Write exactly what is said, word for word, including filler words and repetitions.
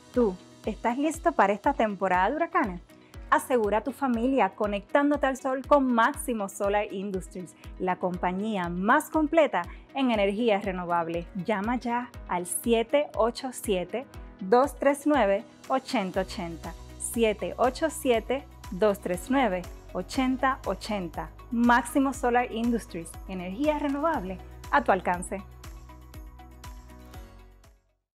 ¿Tú estás listo para esta temporada de huracanes? Asegura a tu familia conectándote al sol con Máximo Solar Industries, la compañía más completa en energía renovable. Llama ya al siete ocho siete, dos tres nueve, ocho cero ocho cero. siete ocho siete, dos tres nueve, ocho cero ocho cero. Máximo Solar Industries, energía renovable a tu alcance.